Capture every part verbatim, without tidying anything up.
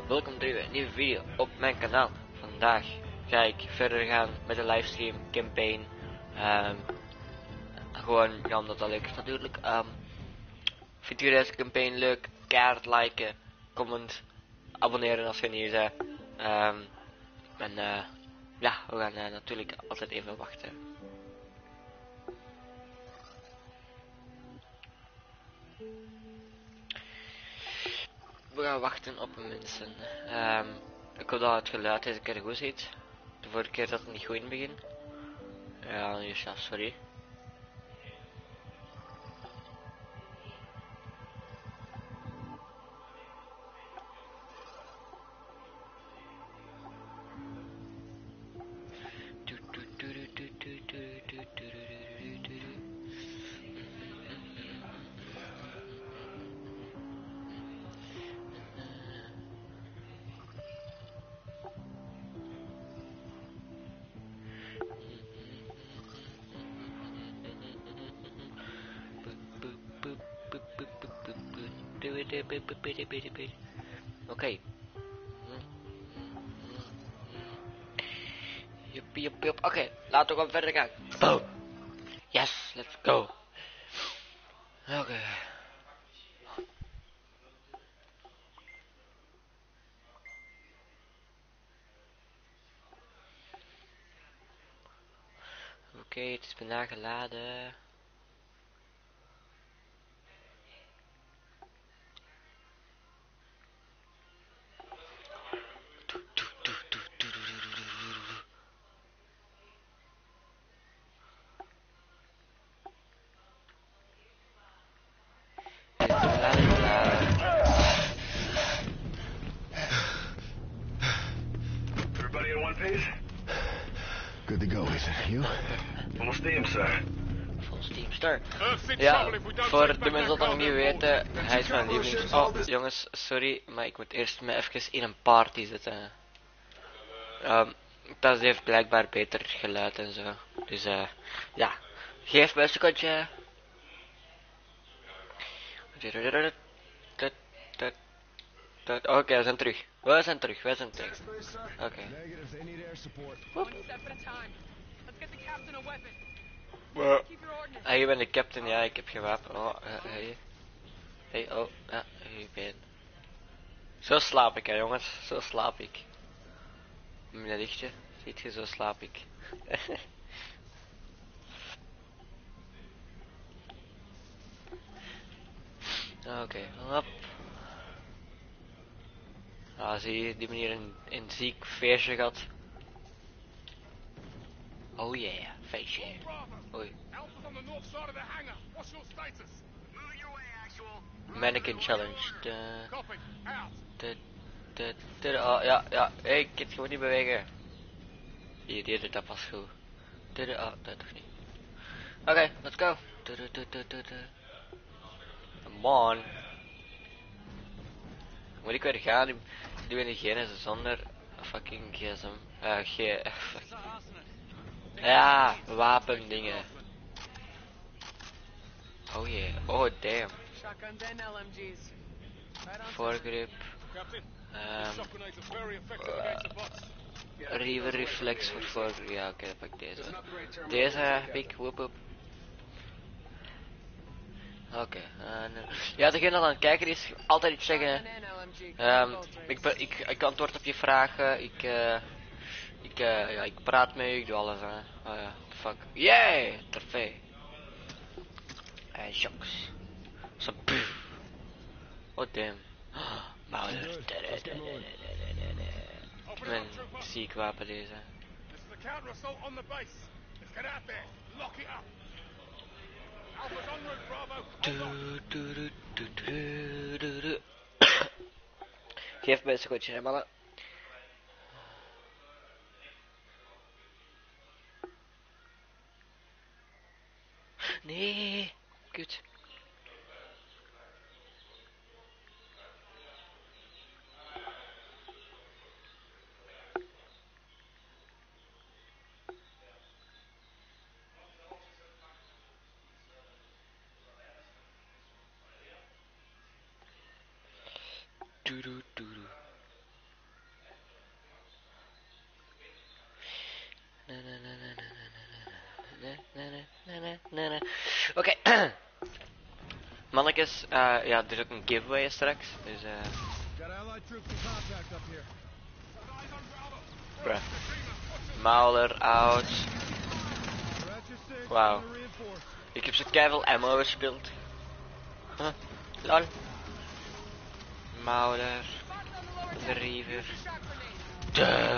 welkom bij een nieuwe video op mijn kanaal. Vandaag ga ik verder gaan met de livestream campaign. Um, gewoon ja, omdat dat leuk is natuurlijk. Um, vindt u deze campaign leuk? Kaart liken, comment, abonneren als je nieuw bent. Um, en uh, ja, we gaan uh, natuurlijk altijd even wachten. We gaan wachten op mensen. Um, ik hoop dat het geluid deze keer goed zit. De vorige keer zat het niet goed in het begin. Ja, dus ja, sorry. Oké. Okay. Jup, jup, jup. Oké, okay, laten we gewoon verder gaan. Boom. Yes, let's go. Oké. Okay. Oké, okay, het is vandaag geladen. Everybody in one piece? Good to go, is it? You? Full steam, sir. Full steam, sir. Ja, voor de mensen dat nog niet weten, hij is mijn lievelings... Oh, jongens, sorry, maar ik moet eerst me even in een party zetten. Um, dat heeft blijkbaar beter geluid en zo. Dus eh, uh, ja. Geef me een secondje. Oké, okay, we zijn terug. We zijn terug, we zijn terug. Oké. Okay. Well, ah, je bent de captain, ja, ik heb geen wapen. Oh, uh, hey. Hey, oh, ja, ik ben. Zo slaap ik, hè, jongens. Zo slaap ik. Met dat lichtje, ziet je, zo slaap ik. Oké, okay, hop. Ah, zie je, die manier een, een ziek feestje gehad. Oh yeah, feestje. Oei. Mannequin challenge. De, de, de, de, oh ja, ja, hey, ik kan het gewoon niet bewegen. Hier, die doet dat pas goed. De, de, oh, dat toch niet. Oké, okay, let's go. De, de, de, de, de, de. Come on. Moet ik weer gaan? Die ben degene zonder fucking gsm. Uh, g... Ja, wapendingen. Oh yeah, oh damn. Voorgrip. Um, uh, River reflex voor voorgrip. Ja, oké, okay, dan pak ik deze. Deze heb ik, woep woep. Oké, okay, uh, ja, degene dat aan het kijken is, altijd iets zeggen. Um, ik, ik, ik antwoord op je vragen, ik, uh, ik, uh, ja, ik praat met je, ik doe alles, hè. Oh ja, fuck. Yay, trofee. En shocks. Zo, oh damn. Mouder. Mijn ziek wapen deze. Geef mij een secondje, hè, mannen. Nee, kut. nee, nee, nee, nee. Oké. Mannetjes, uh, ja, er is ook een giveaway straks, dus eh... Bruh. Mauler out. Wauw. Ik heb zo keiveel ammo gespeeld. Huh, lol. Mauler. De Reaver. Duh.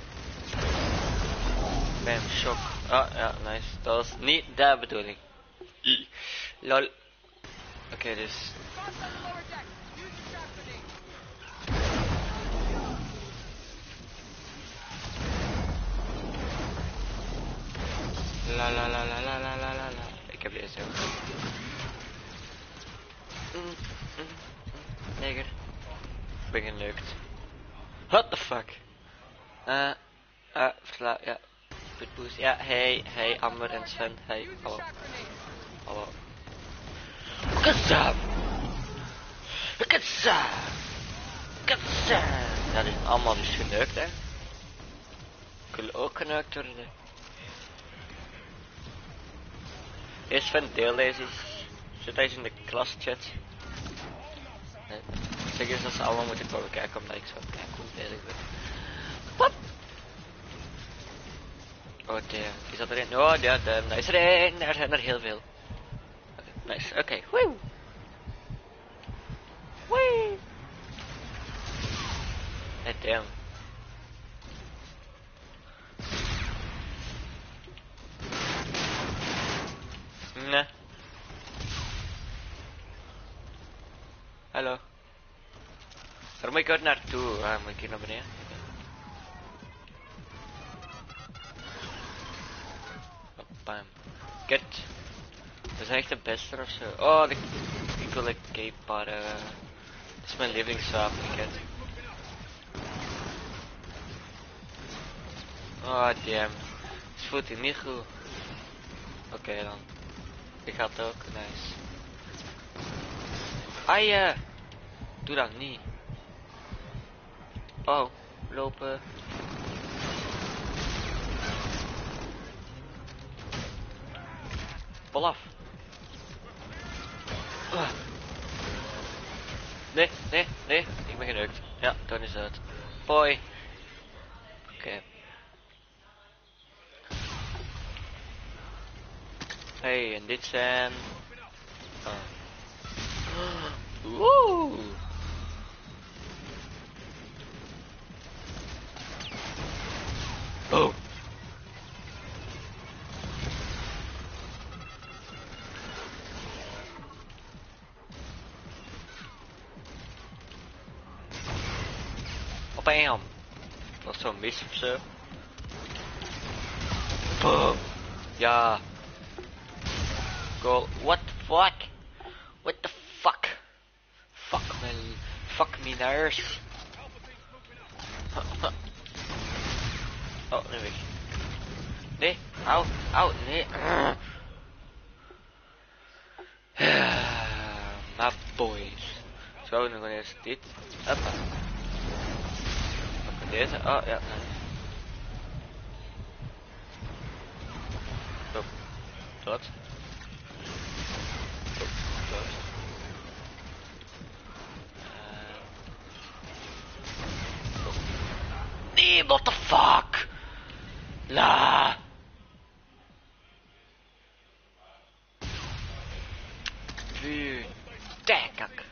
Bam, shock. Oh ja, nice. Dat was niet de bedoeling. I. Lol. Oké, okay, dus. La la la la la la la la la. Ik heb deze ook. Mm, mm, mm. Neger. Ik ben geneukt. What the fuck? Eh, uh, uh, versla, ja. Speedboost. Ja, hey, hey, Amber en Sven. Hey, hallo. Hallo. Kazam! Kazam! Kazam! Ja, die zijn allemaal dus geneukt, hè. Ik wil ook geneukt worden. Eerst Sven, deel deze. Zet deze in de klaschat. Zeg eens dat ze allemaal moeten komen kijken, omdat ik zo kijk hoe bezig ben. Wat? Oh damn, is dat erin? Oh ja, damn, daar is er één. Er zijn er heel veel. Okay, nice, oké, okay. Woe! Wee! Hey, damn. Nee. Hallo. Waar moet ik ook naartoe? Ah, moet ik hier naar beneden? Oh, bam. Get. Dat is echt de beste of zo. Oh, ik, ik wil een cape maar uh, dat is mijn lievelingswapen, get. Oh damn. Het voelt hier niet goed. Oké okay, dan. Ik ga het ook, nice. Ah ja. Doe dat niet. Oh, lopen. Val af. Uh. Nee, nee, nee. Ik ben geneukt. Ja, dan is het. Hoi. Oké. Okay. Hey, en dit zijn... Oh. Woe! Oh! Bam! Dat is zo'n mis of zo. Boom! Ja! Goal. What the fuck? What the fuck? Fuck me. Fuck me nurse. Oh, nee, weg. Nee, au, au, nee. My boys. Zo, dan gaan we eerst dit. Hoppa. Pak deze. Oh, ja, nee. Oh, dat. Oh, dat. Uh. Oh. Nee, what the fuck? La. Vuur. Tekak.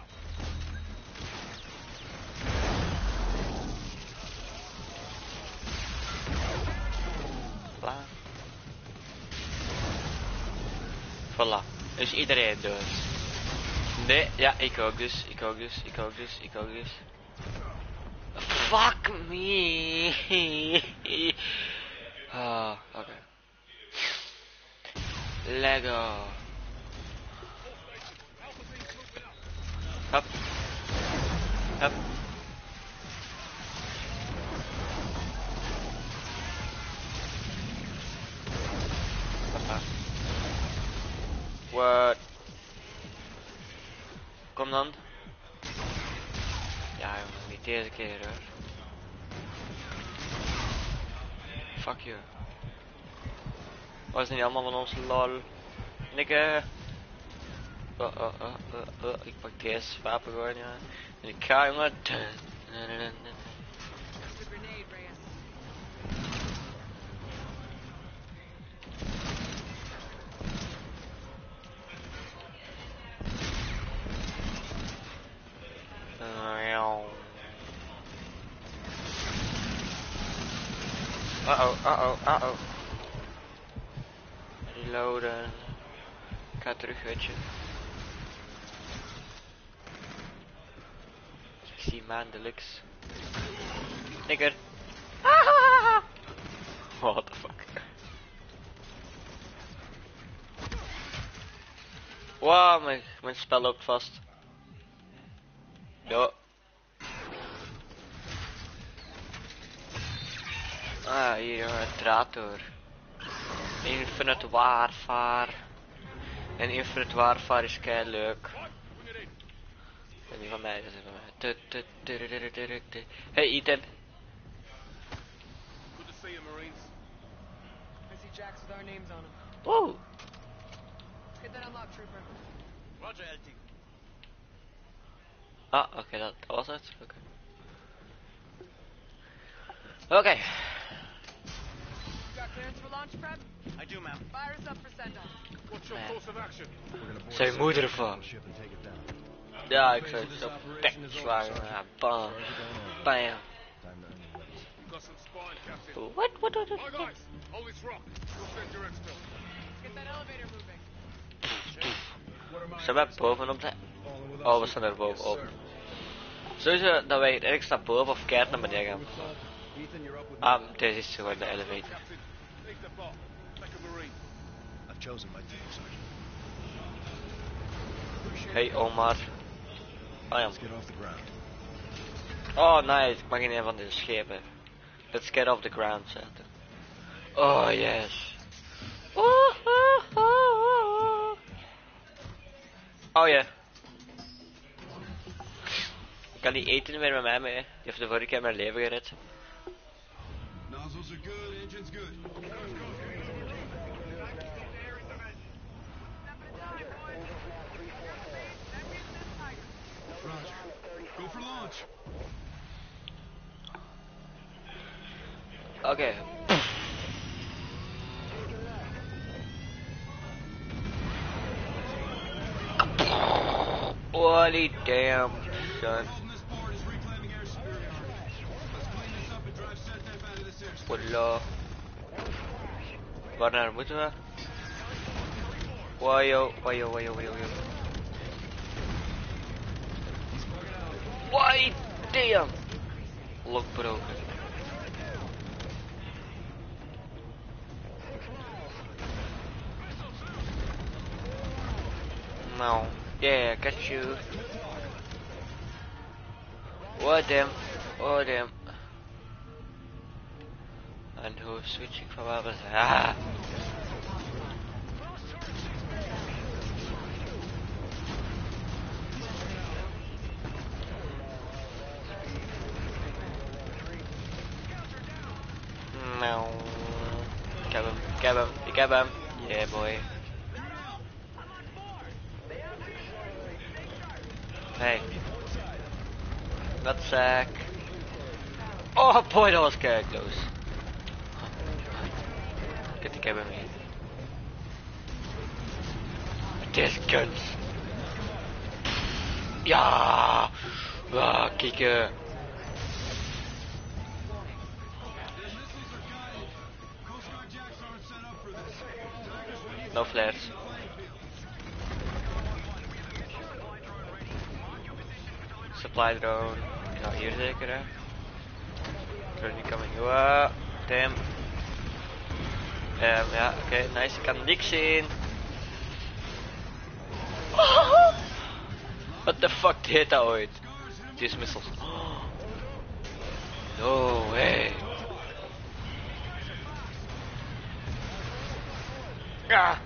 Voilà. Voilà. Is iedereen dood? Nee, ja, ik ook dus, ik ook dus, ik ook dus, ik ook dus. Fuck me. Ah, oh, oké. Okay. Lego. Hup. Hup. Hoppa. What? Kom dan. Ja, jongen, niet deze keer hoor. Fuck you. Was niet allemaal van ons lol. Nikke. Oh, oh, oh, oh, oh. Ik pak deze wapen gewoon, ja. En ik ga, jongen. Uh-oh, uh-oh, uh-oh. Reloaden. Ik ga terug, weet je. Ik zie maandelijks. Nikker. What the fuck. Wow, mijn, mijn spel loopt vast. Ja. Ah, hier een draad door. Infinite Warfare. En Infinite Warfare is kei leuk. En die van mij, dat is van mij. Hey Ethan. Good to see you, Marines. I see jacks with our names on them. Wow. Let's get that unlocked, trooper. Roger, L T. Ah, oké, okay, dat, dat was het. Oké. Okay. Okay. Got clearance for launch prep? I do, ma'am. Fire us up for send-off. What's your course of action? Zijn moeder van. Ja, ik zou het zo pek slaan. Ja, bam. Bam. Got some spine, Captain. What, what, what, My what? guys, hold this rock. We'll send your exfil. Let's get that elevator moving. Zijn wij bovenop de... Oh, we staan er bovenop. Sowieso dat wij hier ergens naar boven of keihard naar beneden gaan. Ah, deze is gewoon de elevator. Captain, take the bot. Like a Marine. I've chosen my team, Sergeant. Hey Omar. Oh ja. Let's get off the ground. Oh nice, ik mag in een van deze schepen. Let's get off the ground zetten. Oh yes. Oh, oh, oh, oh. Oh ja. Ik kan die eten weer met mij mee. Die heeft de vorige keer mijn leven gered. Nozzles are good, engines good. Roger. Go for launch. Oké. Okay. Holy damn, son. Wallah. Waar naar moeten we? Wajo, wajo, wajo, wajo, wajo. Why damn! Lock broken. No. Yeah, got you. What damn? Oh damn. And who switching from others? Ah! No. Grab him, grab him, you grab him. Yeah, boy. Hey. Nutsack. Oh boy, that was kei close. Get the cabin in. This guns. Ja. Ah, kieken. No flares. Supply drone. Nou, hier zeker hè. Drone niet coming. Wow, damn. Um, ja, oké, okay, nice. Ik kan niks zien. What the fuck deed dat ooit? These missiles. No way. Ja.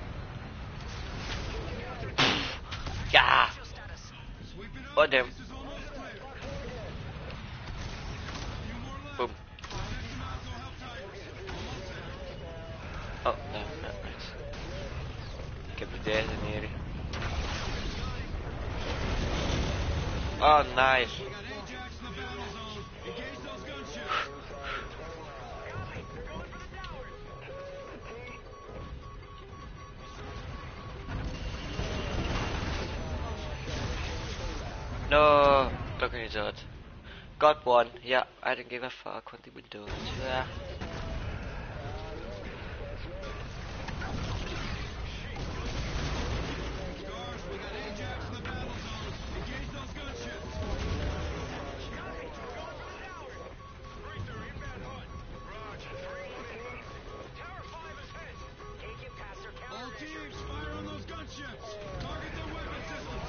Ja. Oh damn. Boom. Oh, no, no, nice. deze hier. Oh, nice. We got Ajax in the battle zone. Engage those gunships. No, toch niet zo. Got one. Yeah, I don't give a fuck what he would do. Yeah. Scars, we got Ajax in the battle zone. Engage those gunships. All teams, fire on those gunships. Target their weapon systems.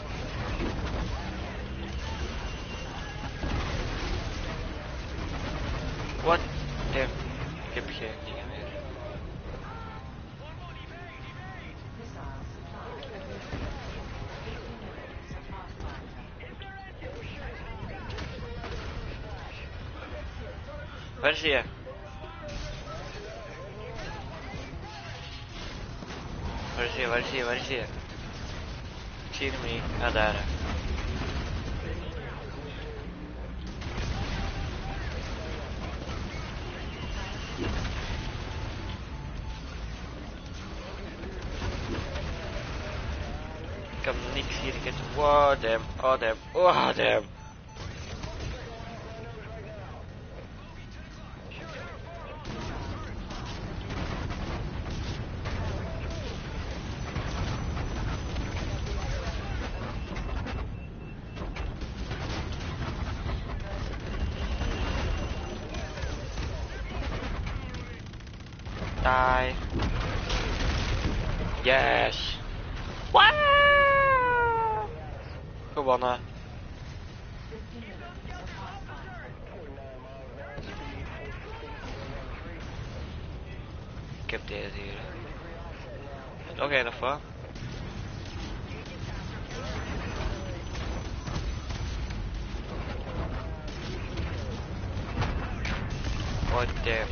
What? Damn. Ik heb geen dingen meer. Waar zie je? Waar zie je? Waar zie je? Waar zie je? Ik zie hem niet. Ah, daar. Ik kan niks hier. Ik heb... Wow, damn. Oh, damn. Oh, damn. Die. Yes. Wow. Gewonnen. Ik heb deze hier. Nog één of wat? Oh damn.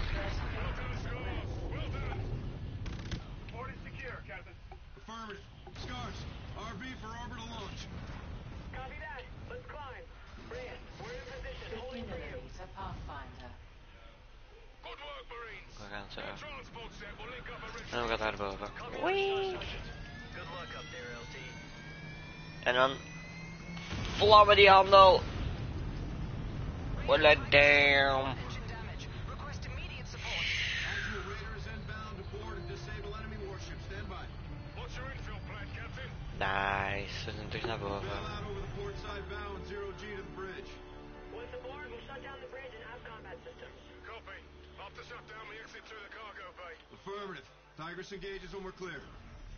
Affirmative. Scars, R B for orbital launch. Copy that. Let's climb. Reyes, we're in position. Holding for you. Pathfinder. Good work, Marines. We gaan zo. Transport set will link up a En we gaan naar boven. Good luck up there, L T. En dan vlammen die handel. What a damn. Engine damage. Request immediate support. Actual raiders inbound to board and disable enemy warships. Stand by. What's your infill plan, Captain? Nice. We zijn terug naar boven. Bail out over the port side bow and zero G to the bridge. Once aboard, we'll shut down the bridge and have combat systems. Copy. Up to shut down the exit through the cargo bay. Affirmative. Tigris engages when we're clear.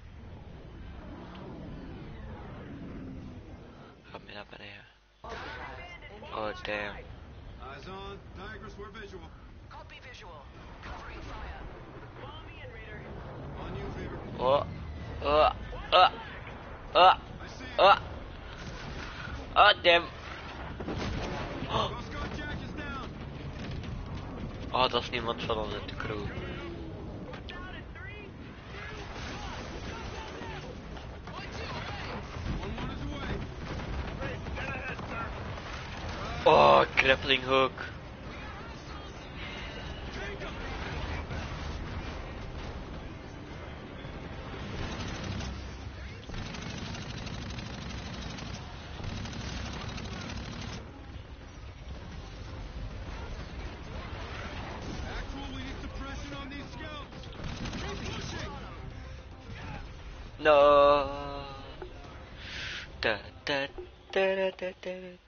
Ga mee naar beneden. Oh damn. Eyes on. Tigris, we're visual. Copy visual. Covering fire. Follow me in, Raider. On you, Fever. Oh. Oh. Oh. Oh. I see it. Oh. Oh damn. Oh. Coast Guard Jack is down. Oh, dat is niemand van onze crew. One one is away. Oh, grappling hook. Actual, we need suppression on these scouts. Keep pushing. No. Da, da, da, da, da, da, da.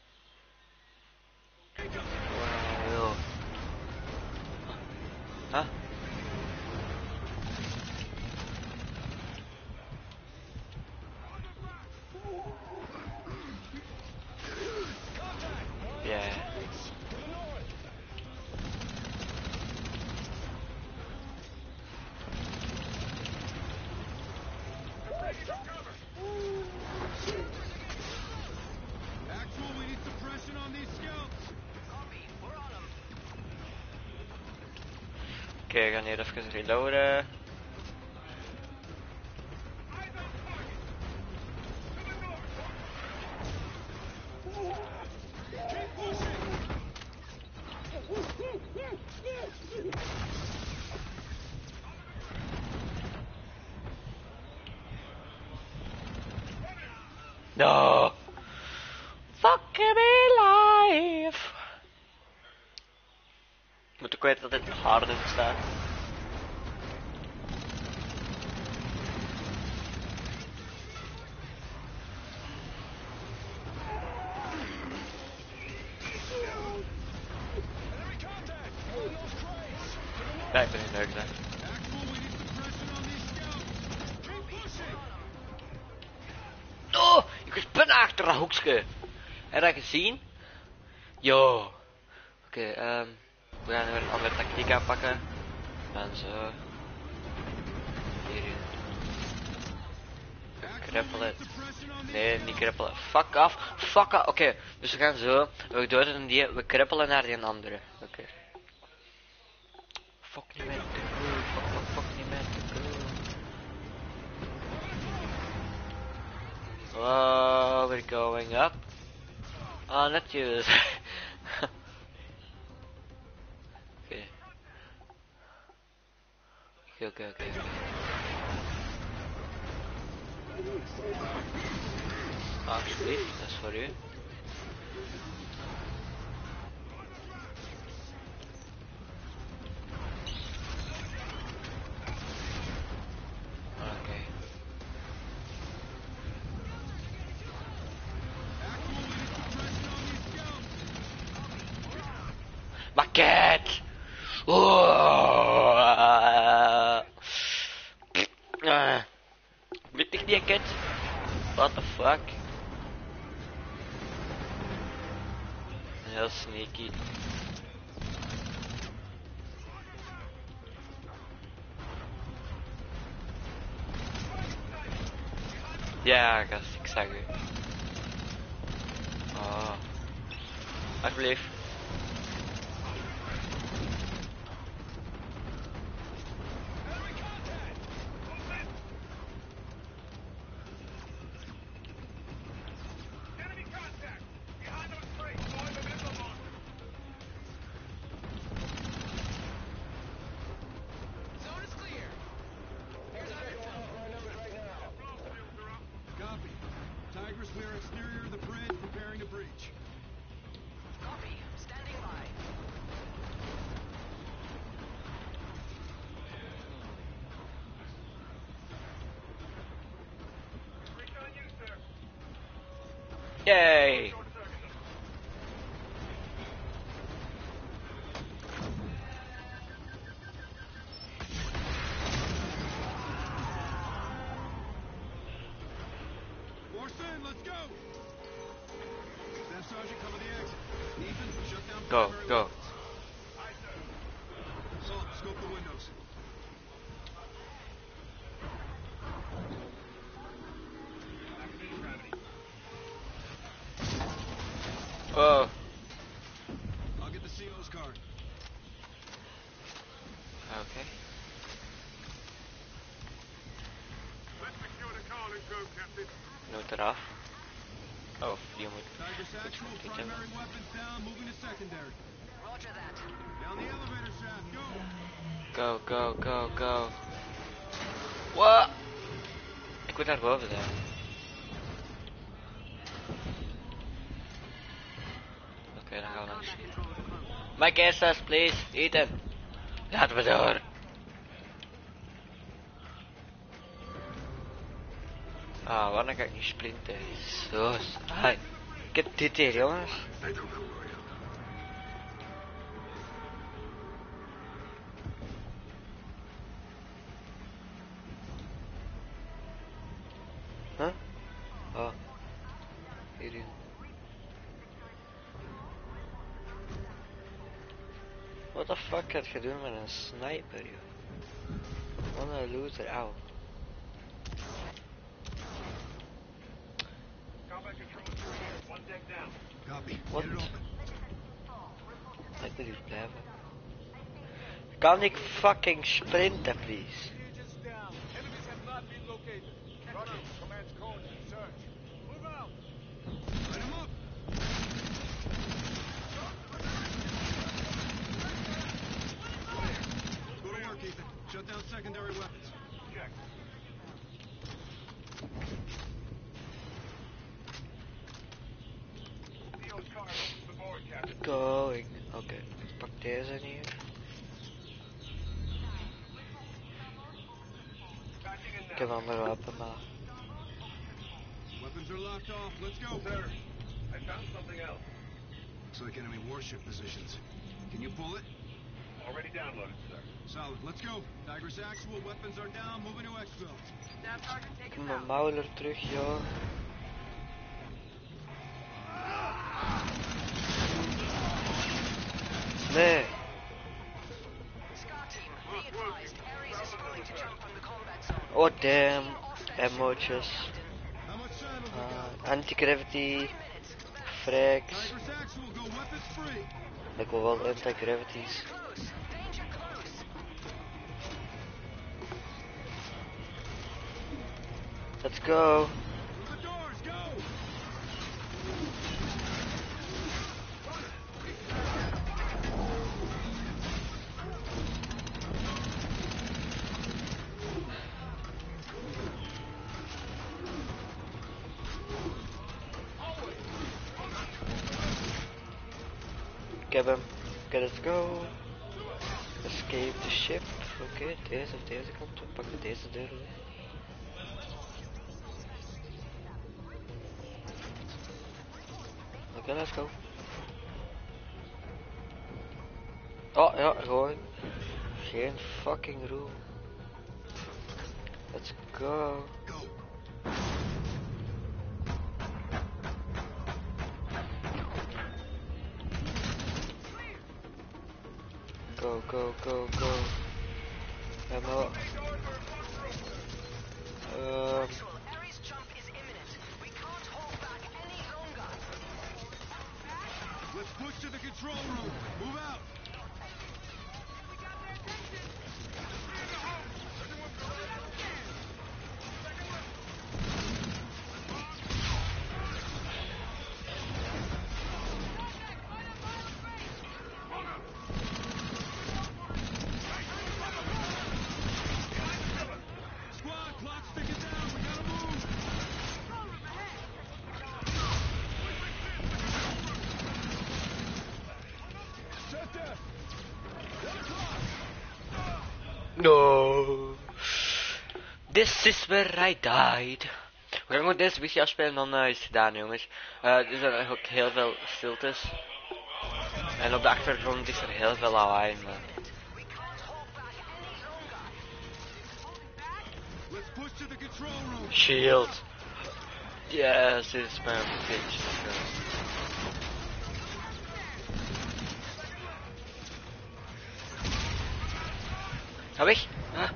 Wow. Huh? Yeah. Actual, we need suppression on these scouts. Copy. We're on them. Oké, we gaan hier even reloaden. Moet ik weten dat dit harder staat. Ja, ik ben niet leuk zijn. Oh, ik was bijna achter dat hoekje. Heb je dat gezien? Yo. Oké, okay, um, we gaan weer een andere tactiek aanpakken. En zo. Hierin. Kreppelen. Nee, niet kreppelen. Fuck af. Fuck af. Oké, okay, dus we gaan zo. We doden die. We kreppelen naar die andere. Oké. Okay. Fuck niet met de girl. Fuck, fuck, fuck niet met de girl. Oh, we're going up. Oh, not you. Oké. Oké, oké, oké. Alsjeblieft, dat is voor u. Oké. Maquette! Oh! Uh. Weet ik die cat? What the fuck? Heel sneaky. Ja, gast, ik zag u. Oh. Alsjeblieft. Yay! Morrison, let's go! Staff Sergeant, cover the exit. Ethan, shut down Go, primary go. weapons. Salt, scope the windows. Oh. I'll get the C O's card. Okay. Let's secure the car and go, Captain. Noot eraf. Oh, die moet. Tigris actual, Goed, primary weapons down, moving to secondary. Roger that. Down the elevator shaft, go! Go, go, go, go. What? Ik moet naar boven zijn. Oké, okay, dan gaan we naar de shit. My guesses, please. Ethan. Laten we door. Ah, wanneer ga ik niet sprinten? Zo saai. Ik heb dit hier, jongens. Huh? Oh. Hierin. What the fuck gaat je doen met een sniper, joh? Wat een loser, auw. Combat control is here. One deck down. Copy. What? Get it open. Ik moet hier blijven. Kan ik fucking sprinten, please? Engines down. Enemies have not been located. Roger. Command's code. Search. Move out. Light him up! Go to work, Ethan. Shut down secondary weapons. Check. C O's car opens the board, Captain. Going. Oké, okay. Ik pak deze hier. Ik heb een ander wapen, maar... Weapons are locked off. Let's go. Sir, I found something else. Looks like enemy warship positions. Can you pull it? Already downloaded, sir. Solid. Let's go. Tigris Actual. Weapons are down. Moving to exfil. Staff Sergeant, take Ik us mijn out. mauler terug, joh. Nee. SCAR team, be advised. Ares is willing to jump on the combat zone. Oh damn. Emootjes. How much time have we got? Uh, Anti-gravity. Minutes. Frags. Tigris Actual. Go weapons free. Ik wil wel anti-gravities. Close. Danger close. Let's go. Through the doors. Go. Ik heb hem. Oké, let's go. Escape the ship. Oké, okay, deze of deze kant. We pakken deze deur weg. Oké, okay, let's go. Oh ja, gewoon. Geen fucking room. Let's go. Go. Go, go, go, go. Ammo. Um, Actual, Ares jump is imminent. We can't hold back any longer. Let's push to the control room. Move out. Squad, clock's ticking down. We gotta move. Shut down. no. This is where I died. We gaan gewoon deze missie afspelen en dan uh, is het gedaan, jongens. Uh, er zijn ook heel veel stiltes. En op de achtergrond is er heel veel lawaai, maar... Let's push to the control room. Shield. Yes, dit is mijn bitch. Ga weg. Ah.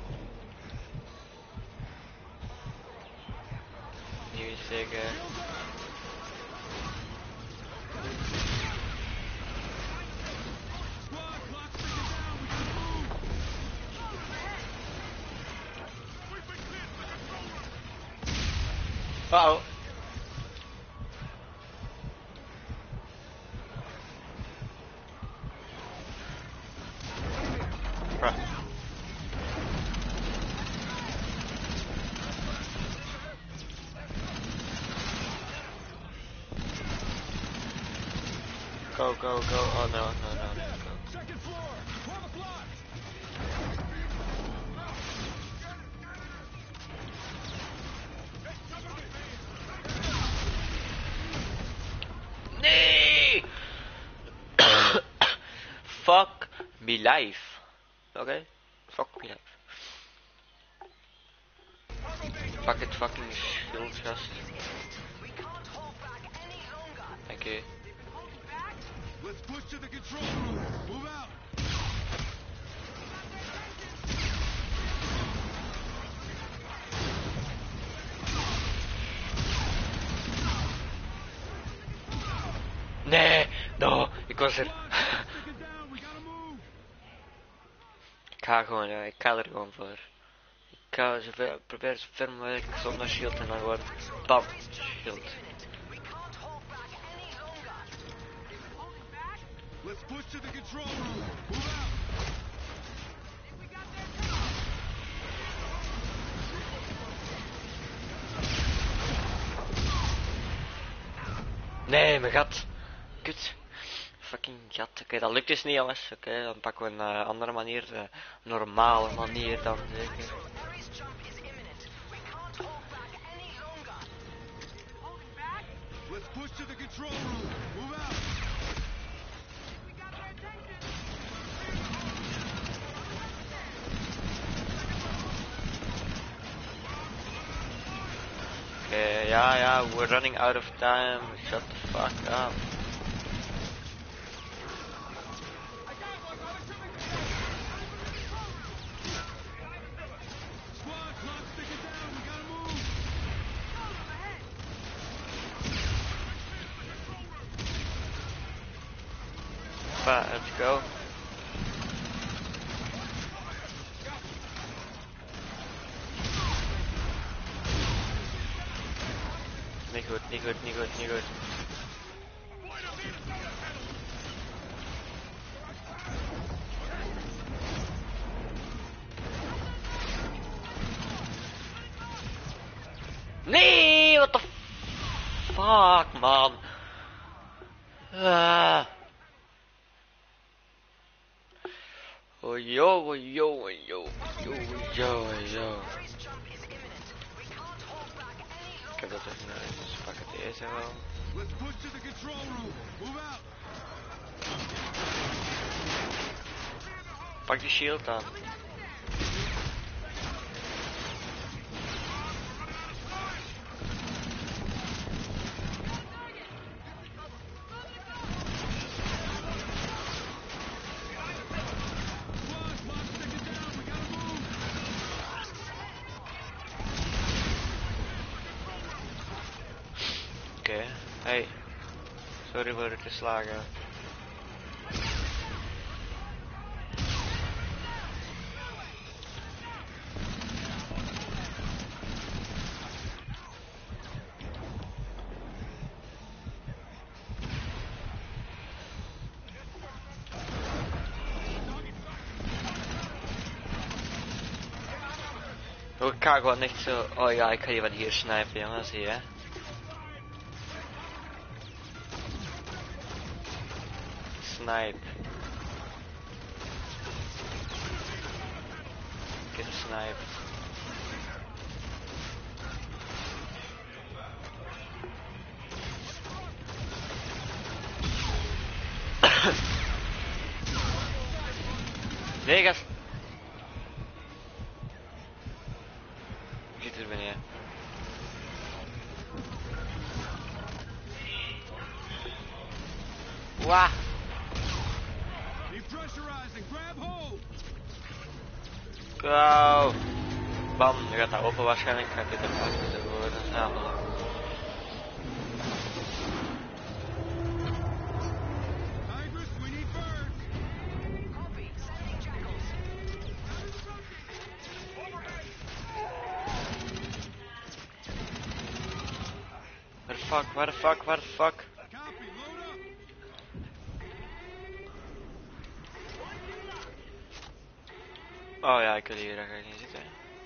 Nu is zeker. Squad, clock's ticking down. We gotta move. Uh oh. Bruh. Go, go, go. Oh no, no, no, no, go. Second floor. twelve o'clock. Nee! Fuck me life. Okay? Fuck me life. Fuck it fucking shield gast. Thank you. Let's push to the control room. Move out. Nee, no, ik was er. Ticking down. We gotta move. Ik ga gewoon, ja, ik ga er gewoon voor. Ik ga zoveel, probeer zo ver mogelijk zonder shield en dan gewoon bam, shield. Let's push to the control room. Move out. Nee, mijn gat. Kut. Fucking gat. Oké, okay, dat lukt dus niet alles. Oké, okay, dan pakken we een uh, andere manier. Een normale manier dan zeker. Ares jump is imminent. push to the control room. Move out. Okay, yeah, yeah, we're running out of time. Shut the fuck up. Squad, clock sticking down. We gotta move. But let's go. Niet goed, niet goed, niet goed, niet goed. Nee, what the fuck, man. Ah. Oh yo, oh yo, oh yo, oh yo, oh yo, oh yo. Ik heb dat even naar dus pak het eerst wel. Let's push to the control room. Move out. Pak die shield dan. Oké, okay. Hey, sorry voor het te slagen. Oh, ik ga gewoon echt zo. Oh ja, ik ga je van hier snipen, jongens, zie je. Snipe. Get sniped. Nee, gast. Ik zit er beneden. Wauw. Depressurizing. Grab hold. Wow. Bam, nu gaat dat open waarschijnlijk. Gaat dit er achter worden. Ja, voilà. Tigress, we need birds. Copy. Sending jackals. What the fuck, what the fuck, what the fuck? Copy. Load up. Oh ja, ik wil hier, daar ga ik niet zitten.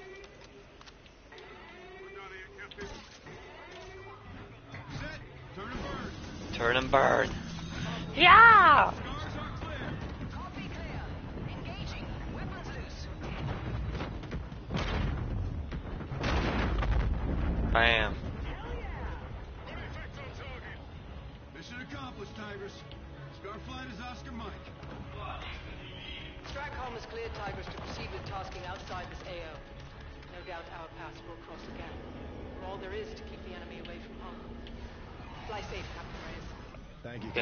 Set. Turn and burn. Turn and burn. Ja! Scars are clear. Copy clear. Engaging. Weapons loose. Bam. Mission accomplished, Tigress. Scarflight is Oscar Mike. Stracom has cleared Tigers to proceed with tasking outside this A O. No doubt our paths will cross again. For all there is to keep the enemy away from home. Fly safe, Captain Reyes. Thank you. Oké.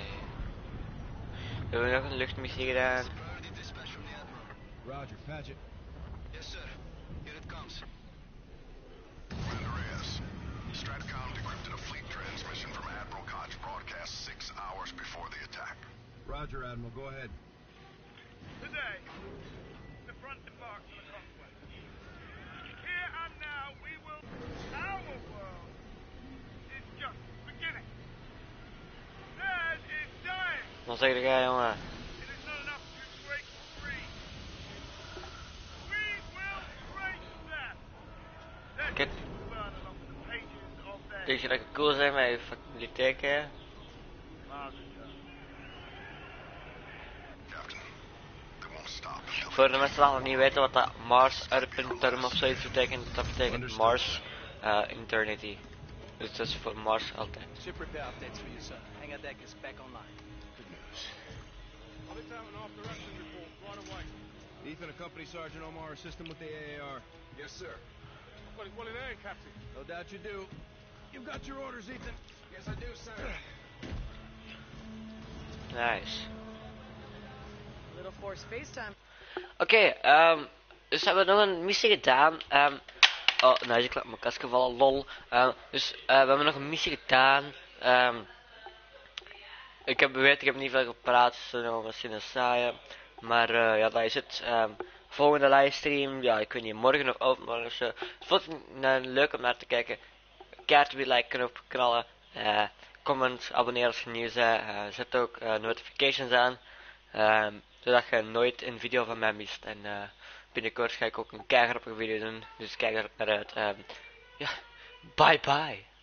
Hebben we nog een luchtmissie gedaan? Roger, patch it. Yes, sir. Here it comes. Andreas, Stratcom decrypted a fleet transmission from Admiral Koch broadcast six hours before the attack. Roger, Admiral. Go ahead. Today, the front embarks on a conquest. Here and now, we will. Our world is just beginning. Theirs is dying. Dan zeg jij, jongen. It is not enough to break free. We will break them. Their Kijk. history will burn along with the pages of their Denk je dat ik cool zijn met je fucking militair? Master. Captain, they won't stop. Voor de mensen die nog niet weten wat dat Mars Urban Term of zoiets betekent, dat betekent Mars uh, Eternity. Dus dat is voor Mars altijd. Ship repair updates for you, sir. Hangar deck is back online. Good news. I'll hit out an after action report right away. Ethan, accompany Sergeant Omar, assist him with the A A R. Yes, sir. Got it well in hand, Captain. No doubt you do. You've got your orders, Ethan. Yes, I do, sir. Nice. Little force FaceTime. Oké, okay, um, dus hebben we nog een missie gedaan. Um, oh, nou is ik laat mijn kast gevallen, lol. Um, dus uh, we hebben nog een missie gedaan. Um, ik heb weet, ik heb niet veel gepraat, dus dat is nog misschien een saaie. Maar uh, ja, dat is het. Um, volgende livestream, ja, ik weet niet, morgen of overmorgen of zo. Dus vond het uh, leuk om naar te kijken. Kaart weer like knop knallen. Uh, comment, abonneer als je nieuw bent. Uh, zet ook uh, notifications aan. Um, zodat je nooit een video van mij mist. En uh, binnenkort ga ik ook een keigrappige video doen. Dus kijk er naar uit. Um, ja, bye bye.